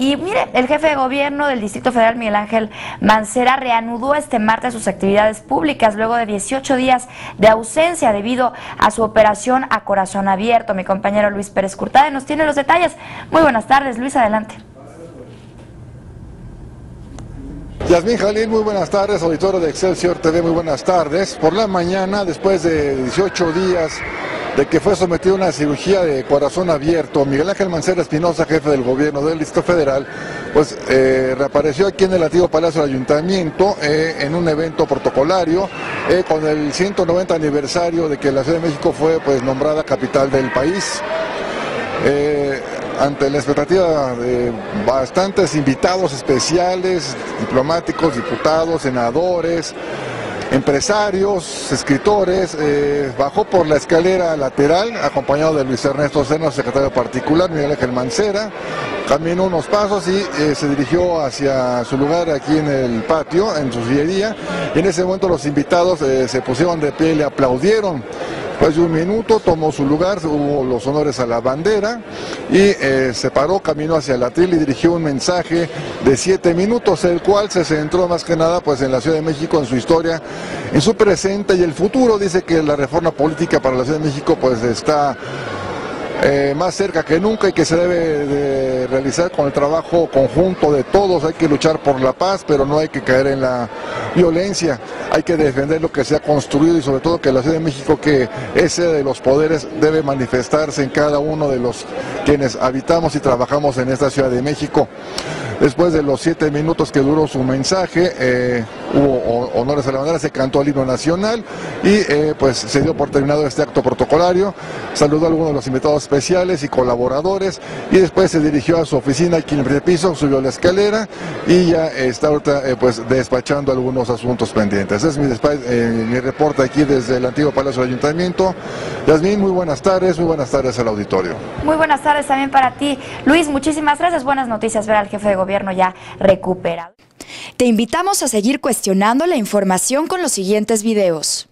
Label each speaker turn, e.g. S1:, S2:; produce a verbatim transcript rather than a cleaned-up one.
S1: Y mire, el jefe de gobierno del Distrito Federal, Miguel Ángel Mancera, reanudó este martes sus actividades públicas luego de dieciocho días de ausencia debido a su operación a corazón abierto. Mi compañero Luis Pérez Curtade nos tiene los detalles. Muy buenas tardes, Luis, adelante.
S2: Yasmín Jalil, muy buenas tardes, auditorio de Excelsior T V, muy buenas tardes. Por la mañana, después de dieciocho días de que fue sometido a una cirugía de corazón abierto, Miguel Ángel Mancera Espinosa, jefe del gobierno del Distrito Federal, pues eh, reapareció aquí en el antiguo Palacio del Ayuntamiento eh, en un evento protocolario eh, con el ciento noventa aniversario de que la Ciudad de México fue pues nombrada capital del país. Eh, ante la expectativa de bastantes invitados especiales, diplomáticos, diputados, senadores, empresarios, escritores, eh, bajó por la escalera lateral, acompañado de Luis Ernesto Serna, secretario particular, Miguel Ángel Mancera, caminó unos pasos y eh, se dirigió hacia su lugar aquí en el patio, en su sillería, y en ese momento los invitados eh, se pusieron de pie y le aplaudieron. Después de un minuto tomó su lugar, hubo los honores a la bandera y eh, se paró, caminó hacia el atril y dirigió un mensaje de siete minutos, el cual se centró más que nada pues en la Ciudad de México, en su historia, en su presente y el futuro. Dice que la reforma política para la Ciudad de México pues está Eh, más cerca que nunca y que se debe de realizar con el trabajo conjunto de todos. Hay que luchar por la paz, pero no hay que caer en la violencia, hay que defender lo que se ha construido y sobre todo que la Ciudad de México, que ese de los poderes debe manifestarse en cada uno de los quienes habitamos y trabajamos en esta Ciudad de México. Después de los siete minutos que duró su mensaje, eh, hubo honores a la bandera, se cantó el himno nacional y eh, pues se dio por terminado este acto protocolario. Saludó a algunos de los invitados especiales y colaboradores y después se dirigió a su oficina aquí en el primer piso, subió la escalera y ya está ahorita eh, pues despachando algunos asuntos pendientes. Es mi, eh, mi reporte aquí desde el antiguo Palacio del Ayuntamiento. Yasmín, muy buenas tardes, muy buenas tardes al auditorio.
S1: Muy buenas tardes también para ti, Luis, muchísimas gracias. Buenas noticias ver al jefe de gobierno ya recuperado.
S3: Te invitamos a seguir cuestionando la información con los siguientes videos.